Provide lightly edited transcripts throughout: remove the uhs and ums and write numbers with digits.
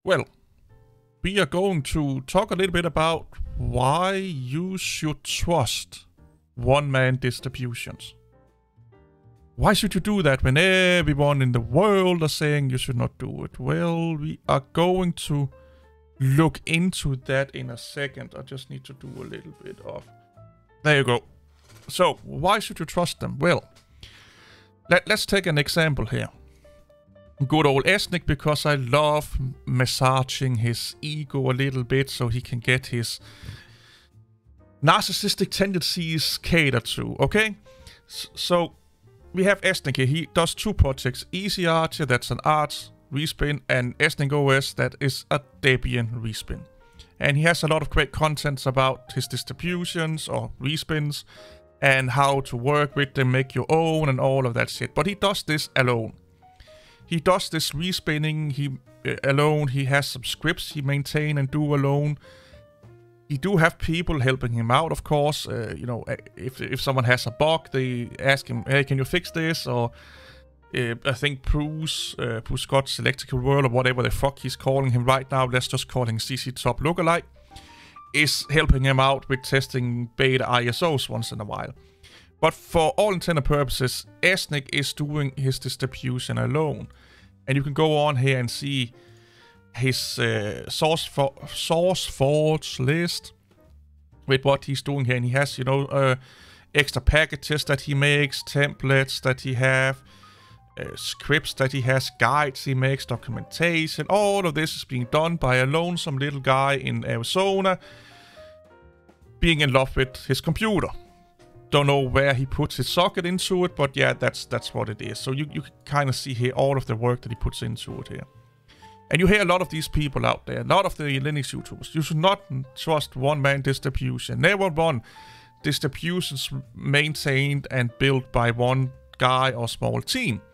Well, we are going to talk a little bit about why you should trust one-man distributions. Why should you do that when everyone in the world are saying you should not do it? Well, we are going to look into that in a second. I just need to do a little bit of... There you go. So, why should you trust them? Well, let's take an example here. Good old Esnik, because I love massaging his ego a little bit so he can get his narcissistic tendencies catered to, okay? So, we have Esnik here. He does two projects. Easy Archer, that's an art respin, and Esnik OS, that is a Debian respin. And he has a lot of great contents about his distributions or respins and how to work with them, make your own and all of that shit. But he does this alone. He does this respinning alone. He has some scripts he maintain and do alone. He do have people helping him out, of course. You know, if someone has a bug, they ask him, hey, can you fix this? Or I think Bruce Scott's Electrical World, or whatever the fuck he's calling him right now, let's just call him CC Top Lookalike, is helping him out with testing beta ISOs once in a while. But for all intents and purposes, Esnik is doing his distribution alone. And you can go on here and see his source faults list with what he's doing here. And he has, you know, extra packages that he makes, templates that he have, scripts that he has, guides he makes, documentation. All of this is being done by a lonesome little guy in Arizona being in love with his computer. Don't know where he puts his socket into it, but yeah, that's what it is. So you can kind of see here all of the work that he puts into it here. And you hear a lot of these people out there, a lot of the Linux YouTubers. You should not trust one-man distribution. Never run distributions maintained and built by one guy or small team.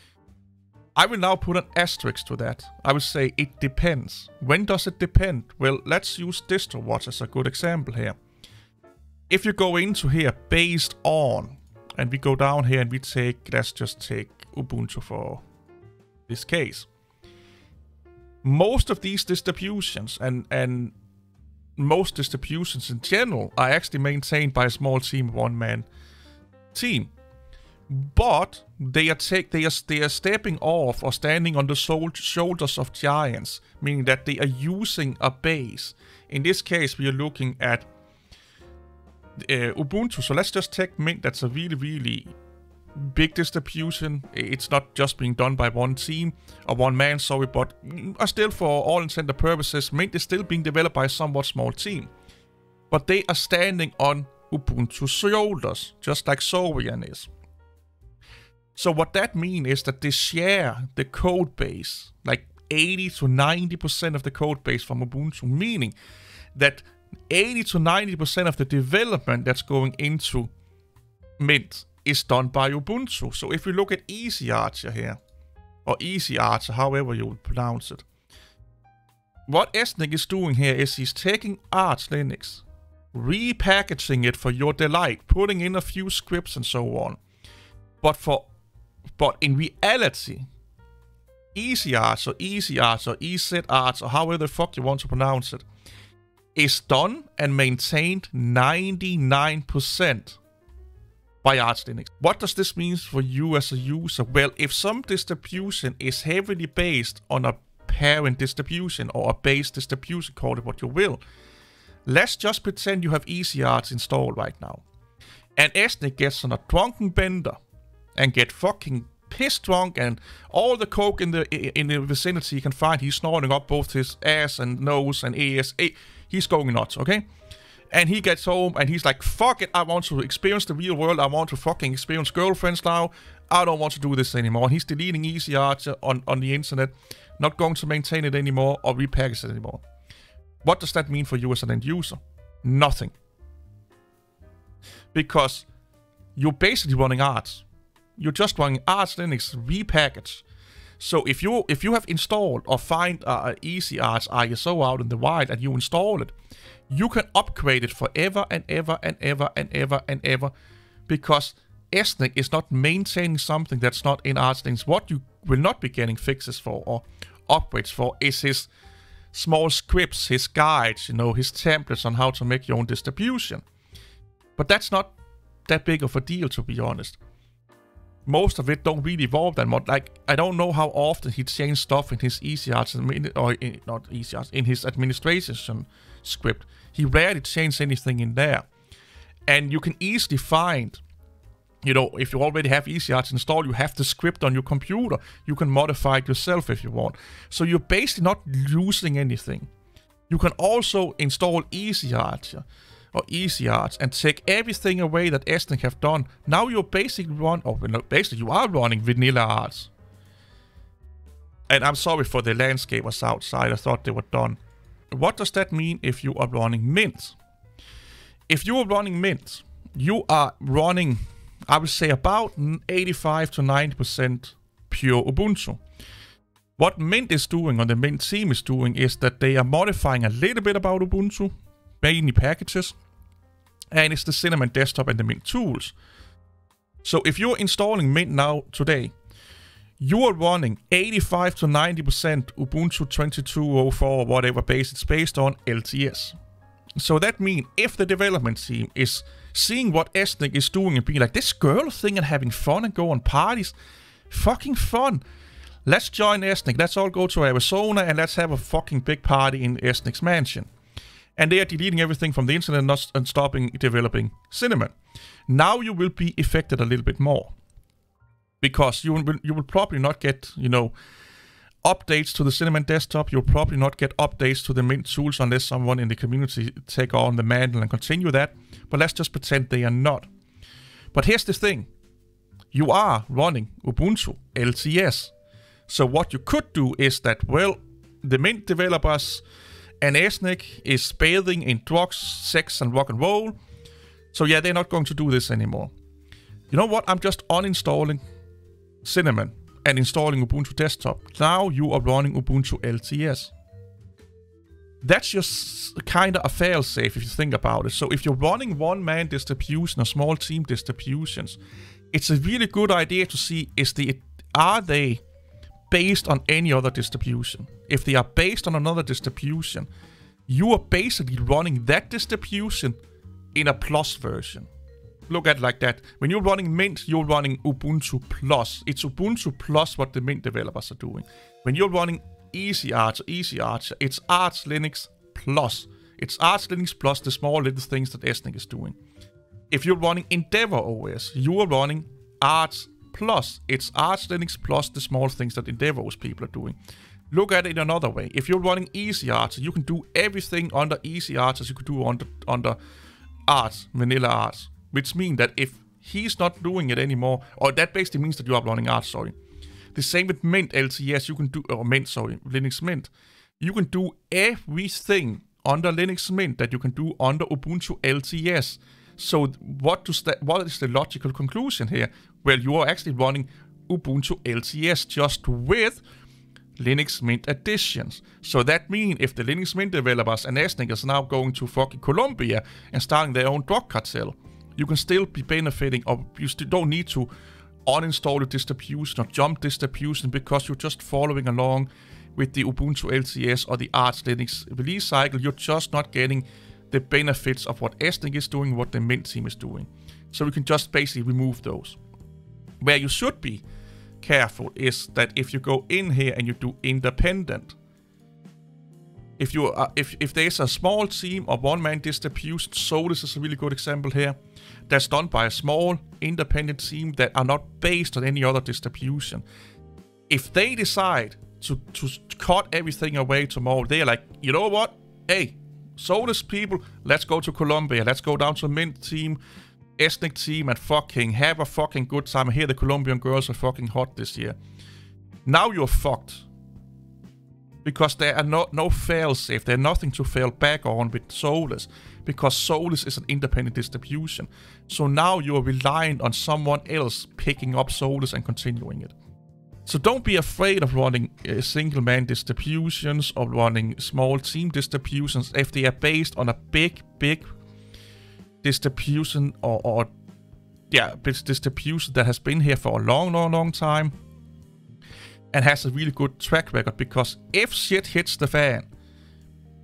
I will now put an asterisk to that. I will say it depends. When does it depend? Well, let's use DistroWatch as a good example here. If you go into here based on, and we go down here and we take, let's just take Ubuntu for this case. Most of these distributions and most distributions in general are actually maintained by a small team, one-man team. But they are stepping off or standing on the shoulders of giants, meaning that they are using a base. In this case, we are looking at Ubuntu. So let's just take Mint. That's a really, really big distribution. It's not just being done by one team or one man, sorry, but still, for all intents and purposes, Mint is still being developed by a somewhat small team. But they are standing on Ubuntu's shoulders, just like Sovian is. So what that means is that they share the code base, like 80 to 90% of the code base from Ubuntu, meaning that 80 to 90% of the development that's going into Mint is done by Ubuntu. So if you look at Easy Archer here, or Easy Archer, however you would pronounce it, what Esnik is doing here is he's taking Arch Linux, repackaging it for your delight, putting in a few scripts and so on. But in reality, Easy Archer, EZ Archer, or however the fuck you want to pronounce it, is done and maintained 99% by Arch Linux. What does this mean for you as a user? Well, if some distribution is heavily based on a parent distribution or a base distribution, call it what you will, let's just pretend you have Easy Arch installed right now. And Esnik gets on a drunken bender and get fucking pissed drunk, and all the coke in the vicinity he can find, he's snorting up both his ass and nose and ears. He's going nuts, okay? And he gets home and he's like, fuck it, I want to experience the real world. I want to fucking experience girlfriends now. I don't want to do this anymore. And he's deleting Easy Archer on the internet, not going to maintain it anymore or repackage it anymore. What does that mean for you as an end user? Nothing. Because you're basically running Arch. You're just running Arch Linux repackaged. So if you have installed or find Easy Arch ISO out in the wild and you install it, you can upgrade it forever and ever and ever and ever and ever, because Esnik is not maintaining something that's not in Arch Linux. What you will not be getting fixes for or upgrades for is his small scripts, his guides, his templates on how to make your own distribution. But that's not that big of a deal, to be honest. Most of it don't really evolve that much. Like, I don't know how often he changed stuff in his in his administration script. He rarely changed anything in there. And you can easily find, if you already have EasyArch installed, you have the script on your computer. You can modify it yourself if you want. So you're basically not losing anything. You can also install EasyArch and take everything away that Esnik have done. Now you're basically you are running vanilla Arch. And I'm sorry for the landscapers outside. I thought they were done. What does that mean if you are running Mint? If you are running Mint, you are running, I would say, about 85 to 90% pure Ubuntu. What Mint is doing, or the Mint team is doing, is that they are modifying a little bit about Ubuntu, mainly packages, and it's the Cinnamon desktop and the Mint tools. So if you're installing Mint now today, you are running 85 to 90% Ubuntu 22.04 or whatever base it's based on LTS. So that means if the development team is seeing what Esnik is doing and being like, this girl thing and having fun and go on parties, fucking fun. Let's join Esnik. Let's all go to Arizona and let's have a fucking big party in Esnik's mansion. And they are deleting everything from the internet and stopping developing Cinnamon. Now you will be affected a little bit more. Because you will probably not get, updates to the Cinnamon desktop. You'll probably not get updates to the Mint tools unless someone in the community take on the mantle and continue that. But let's just pretend they are not. But here's the thing. You are running Ubuntu LTS. So what you could do is that, well, the Mint developers and Esnik is bathing in drugs, sex, and rock and roll. So yeah, they're not going to do this anymore. You know what? I'm just uninstalling Cinnamon and installing Ubuntu Desktop. Now you are running Ubuntu LTS. That's just kind of a fail-safe if you think about it. So if you're running one-man distribution or small team distributions, it's a really good idea to see, are they based on any other distribution? If they are based on another distribution, you are basically running that distribution in a plus version. Look at it like that. When you're running Mint, you're running Ubuntu Plus. It's Ubuntu Plus what the Mint developers are doing. When you're running EasyArch, it's Arch Linux Plus. It's Arch Linux Plus the small little things that Esnik is doing. If you're running Endeavor OS, you are running Arch Plus. It's Arch Linux Plus the small things that Endeavor OS people are doing. Look at it another way. If you're running EasyArch, you can do everything under EasyArch as you could do under Arch, vanilla Arch. Which means that if he's not doing it anymore, or that basically means that you are running Arch, sorry. The same with Mint LTS, you can do, or Mint, sorry, Linux Mint. You can do everything under Linux Mint that you can do under Ubuntu LTS. So what is the logical conclusion here? Well, you are actually running Ubuntu LTS just with Linux Mint additions. So that means if the Linux Mint developers and Esnik is now going to fucking Colombia and starting their own drug cartel, you can still be benefiting, or you still don't need to uninstall the distribution or jump distribution because you're just following along with the Ubuntu LTS or the Arch Linux release cycle. You're just not getting the benefits of what Esnik is doing, what the Mint team is doing. So we can just basically remove those. Where you should be careful is that if you go in here and you do independent, if there's a small team or one-man distribution, Solus is a really good example here, that's done by a small independent team that are not based on any other distribution. If they decide to cut everything away tomorrow, they're like, you know what? Hey, Solus people, let's go to Colombia. Let's go down to Mint team, Esnik team, and fucking have a fucking good time. I hear the Colombian girls are fucking hot this year. Now you're fucked. Because there are no fail-safe. There's nothing to fail back on with Solus. Because Solus is an independent distribution. So now you're reliant on someone else picking up Solus and continuing it. So don't be afraid of running single-man distributions or running small team distributions if they are based on a big distribution or distribution that has been here for a long time and has a really good track record. Because if shit hits the fan,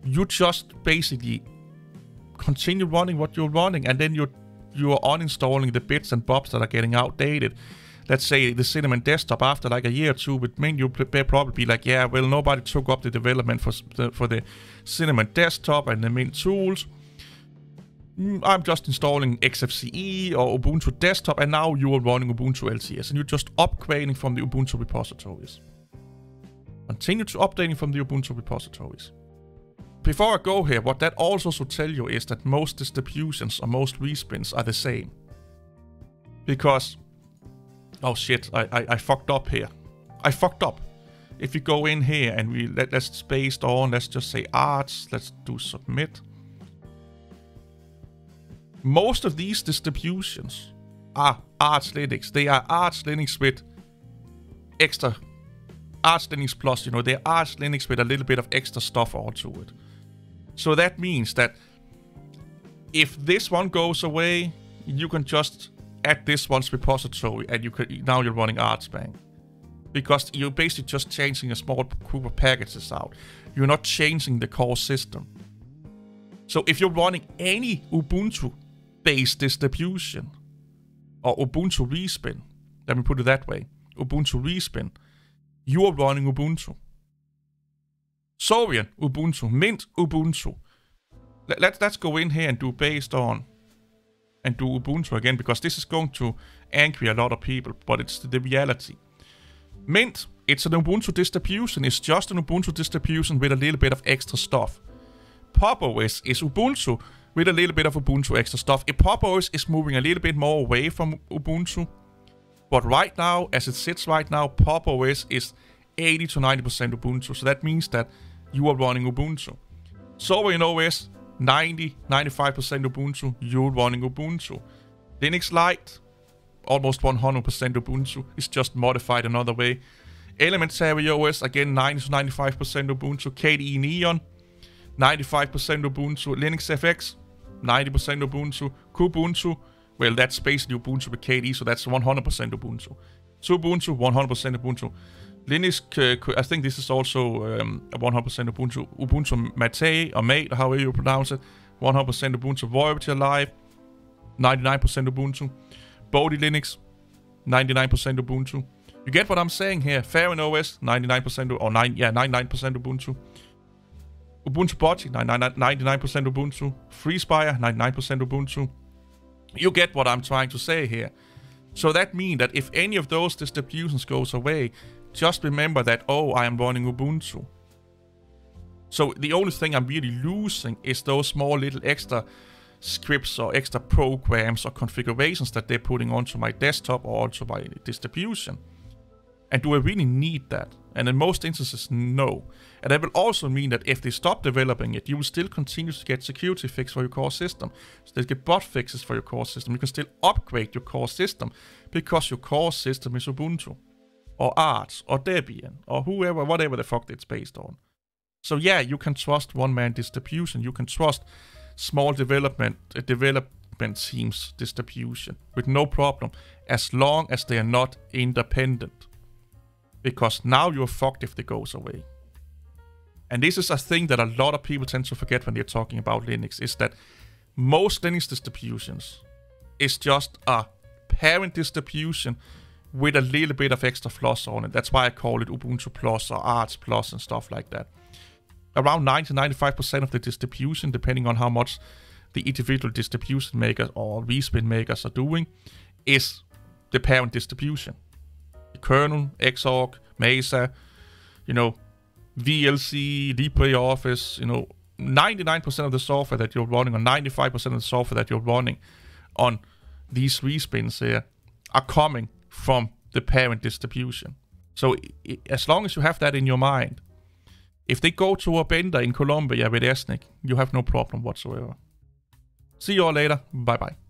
you just basically continue running what you're running, and then you're uninstalling the bits and bobs that are getting outdated. Let's say the Cinnamon desktop, after like a year or two with Mint, you'll probably be like, yeah, well, nobody took up the development for the Cinnamon desktop and the Mint tools. I'm just installing XFCE or Ubuntu desktop, and now you are running Ubuntu LTS, and you're just upgrading from the Ubuntu repositories. Continue to updating from the Ubuntu repositories. Before I go here, what that also should tell you is that most distributions or most respins are the same. Because, oh shit, I fucked up here. I fucked up. If you go in here and let's based on, let's just say arts, let's do submit. Most of these distributions are Arch Linux. They are Arch Linux with extra Arch Linux Plus, they're Arch Linux with a little bit of extra stuff onto it. So that means that if this one goes away, you can just add this one's repository, and now you're running ArchBang. Because you're basically just changing a small group of packages out. You're not changing the core system. So if you're running any Ubuntu-based distribution, or Ubuntu respin, let me put it that way, Ubuntu respin, you are running Ubuntu. Soviet Ubuntu, Mint Ubuntu. Let's go in here and do based on and do Ubuntu again, because this is going to angry a lot of people, but it's the reality. Mint, it's an Ubuntu distribution. It's just an Ubuntu distribution with a little bit of extra stuff. PopOS is Ubuntu with a little bit of Ubuntu extra stuff. PopOS is moving a little bit more away from Ubuntu. But right now, as it sits right now, PopOS is 80 to 90% Ubuntu. So that means that you are running Ubuntu. Sovereign OS, 90, 95% Ubuntu, you're running Ubuntu. Linux Lite, almost 100% Ubuntu. It's just modified another way. Elementary OS, again, 90 to 95% Ubuntu. KDE Neon, 95% Ubuntu. Linux FX, 90% Ubuntu. Kubuntu, well, that's basically Ubuntu with KDE, so that's 100% Ubuntu. Ubuntu, 100% Ubuntu. Linux, I think this is also 100% Ubuntu. Ubuntu Mate, or Mate, however you pronounce it, 100% Ubuntu. Voyager Alive, 99% Ubuntu. Bodhi Linux, 99% Ubuntu. You get what I'm saying here. Farron OS, 99% or 99% Ubuntu. Ubuntu Budgie, 99% Ubuntu. FreeSpire, 99% Ubuntu. You get what I'm trying to say here. So that means that if any of those distributions goes away, just remember that, oh, I am running Ubuntu. So the only thing I'm really losing is those small little extra scripts or extra programs or configurations that they're putting onto my desktop or onto my distribution. And do I really need that? And in most instances, no. And that will also mean that if they stop developing it, you will still continue to get security fixes for your core system. So they get bug fixes for your core system. You can still upgrade your core system because your core system is Ubuntu, or Arch, or Debian, or whoever, whatever the fuck it's based on. So yeah, you can trust one-man distribution. You can trust small development teams distribution with no problem, as long as they are not independent. Because now you're fucked if they goes away. And this is a thing that a lot of people tend to forget when they're talking about Linux, is that most Linux distributions is just a parent distribution with a little bit of extra fluff on it. That's why I call it Ubuntu Plus or Arch Plus and stuff like that. Around 90-95% of the distribution, depending on how much the individual distribution makers or respin makers are doing, is the parent distribution. Kernel, Xorg, Mesa, VLC, LibreOffice, 99% of the software that you're running, or 95% of the software that you're running on these respins here are coming from the parent distribution. So as long as you have that in your mind, if they go to a bender in Colombia with Esnik, you have no problem whatsoever. See you all later. Bye-bye.